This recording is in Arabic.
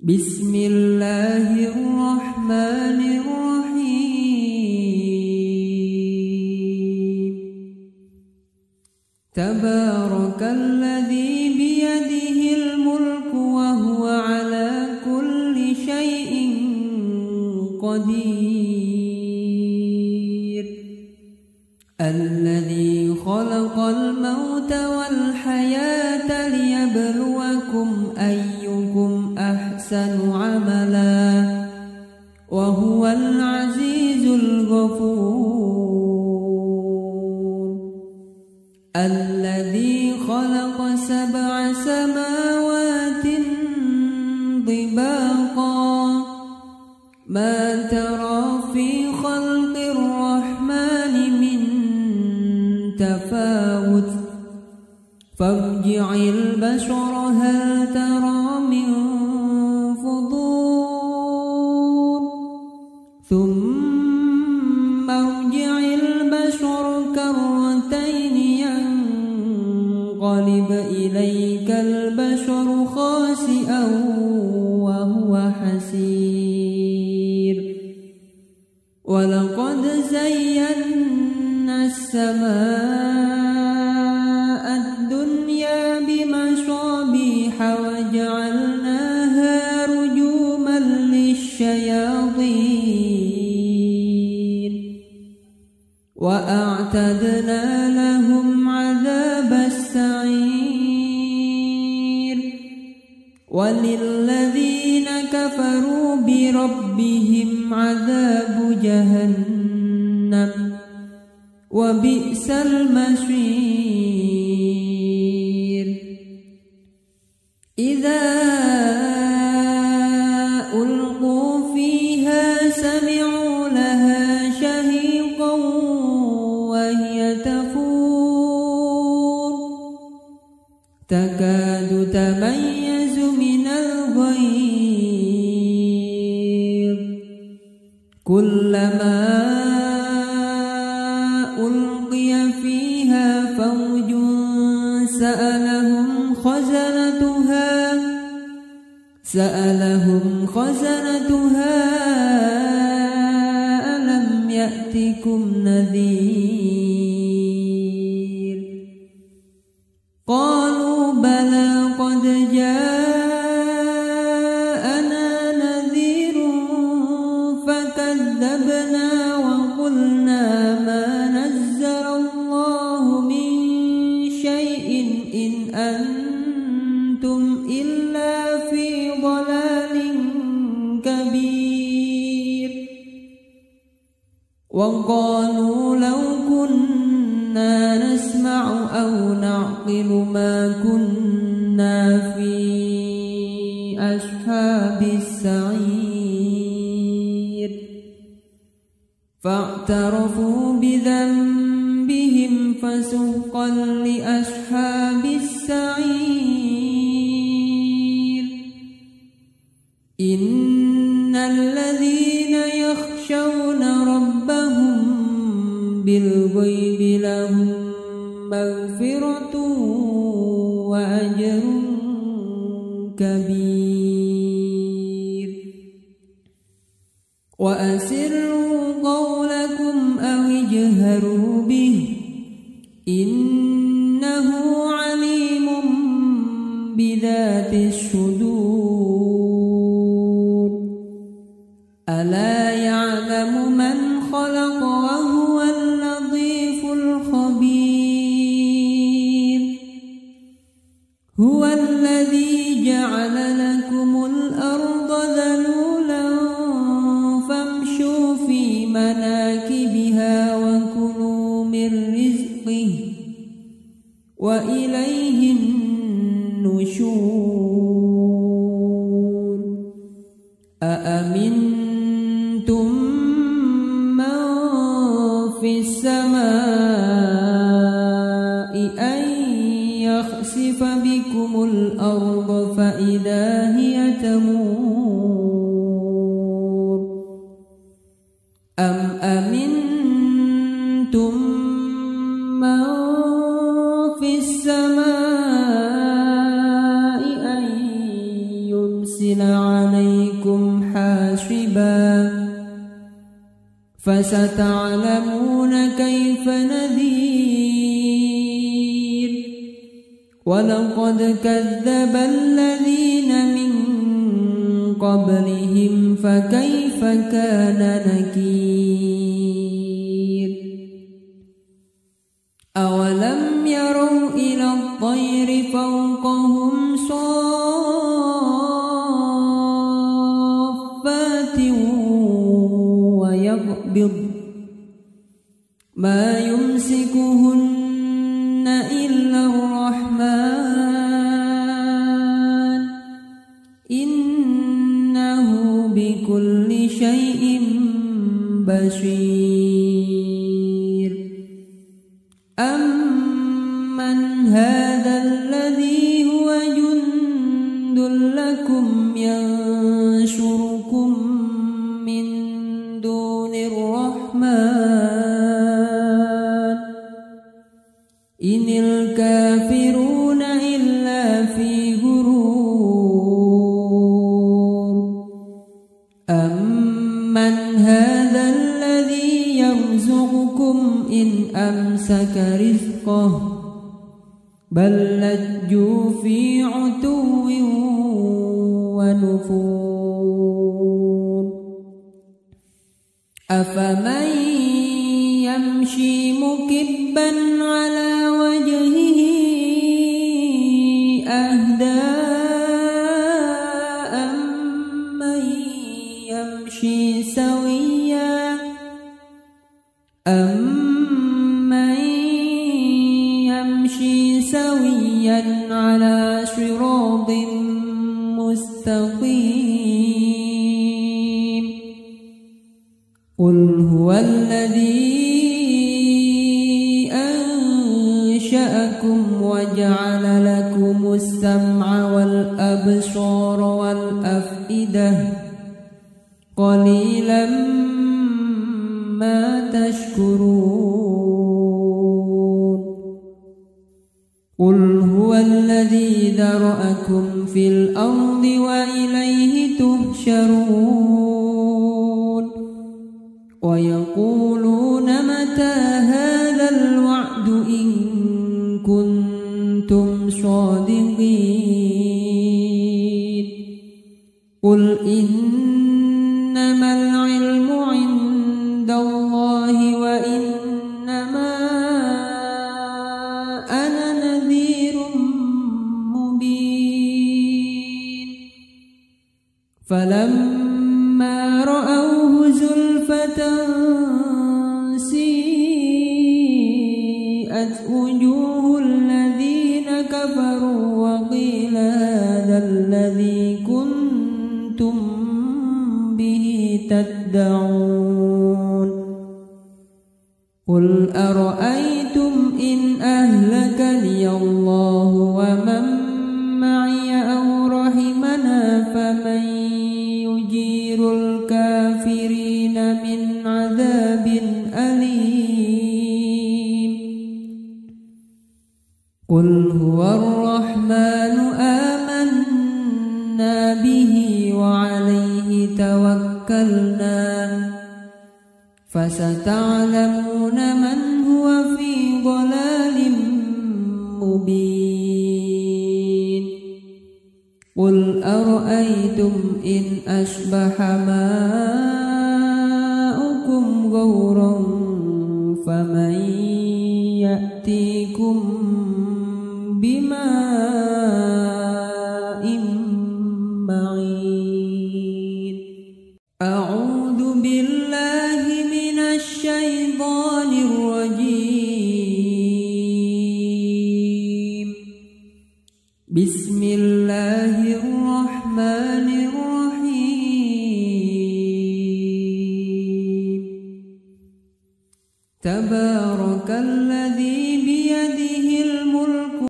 Bismillahirrahmanirrahim. Tabarakalladzi biyadihil mulku wa huwa ala kulli syai'in qadir. Alladzi khalaqal mauta wal hayata liyabluwakum ayyukum ahsanu amala wa huwal azizul ghafur. Alladzi khalaqa sab'a samawatin tibaqa ma tara fi khalqir rahmani min tafawut farji'il bashara hal tara min fudur thumma arji'il bashara karratayn yanqalib ilaykal basharu khasi'an wa huwa hasir. Walaqad zayyana as-samaa'a ad-dunya bimashabiha wa ja'alnaha rujuman lisyayatin wa a'tadna lahum 'adzabas sa'ir. Walilladzina kafaru bi rabbihim 'adzabu jahannam wa bi'sal masir. Idza ulqu fiha sami'u laha shahiqan wa hiya tafur takadu tamayyazu minal ghayz kullama ulqiya fiha fawjun sa'alahum khazanatuha alam ya'tikum nadhir. Qalu bala qad ja'ana nadhirun fakadzabna wa qulna ma nazzarallahu min syai'in in antum illa fi dhalalin kabir. Wa qalu law kunna nasma'u aw na'qilu ma kunna fi ashabis sa'ir. Fa'tarafu bidhanbihim fasuhqan li ashabis sa'ir. Innal ladzina yakhshawna rabbahum bil ghaibi lahum maghfiratun wa ajrun kabir. Wa asirru qawlakum aw ijharu bih innahu alimun bidhatis sudur. Ala ya'lamu man khalaqa wa huwal latiful khabir. Huwal ladzi ja'ala lakumul arda dhalulan famshu fi manakibiha wa kulu min rizqihi wa ilayhin nusyur. Aamintum man fis samaa'i an yakhsifa bikumul arda fa idza hiya tamur. Am amintum man fis samaa'i an yursila 'alaykum فستعلمون كيف نذير ولقد كذب الذين من قبلهم فكيف كان نكير أولم يروا إلى الطير فوقهم صافات ويقبض ما يمسكهن إلا الرحمن إنه بكل شيء بصير أمن هذا الذي هو جند لكم ينشركم من دون الرحمن إن الكافرون إلا في غرور أمن هذا الذي يرزقكم إن أمسك رزقه بل لجوا في عتو ونفور أفمن يمشي مكبا على وجهه أهدى أمن يمشي سويا على صراط مستقيم قل هو الذي أنشأكم وجعل لكم السمع والأبصار والأفئدة قليلا ما تشكرون قل هو الذي ذرأكم في الأرض وإليه تحشرون ويقولون متى هذا الوعد إن كنتم صادقين قل إنما العلم عند الله وإنما أنا نذير مبين فلما رأوه زلفة سيئت وجوه الذين كفروا وقيل هذا الذي كنتم به تدعون قل أرأيتم إن أهلكني الله ومن معي أو رحمنا فمن يجير الكافرين من عذاب أليم قل هو الرحمن آمنا به وعليه توكلنا فستعلمون من هو في ضلال مبين قل أرأيتم إن أصبح ماؤكم غورا فمن يأتيكم بماء معين أعوذ بالله من الشيطان الرجيم بسم الله الرحمن الرحيم تبارك الذي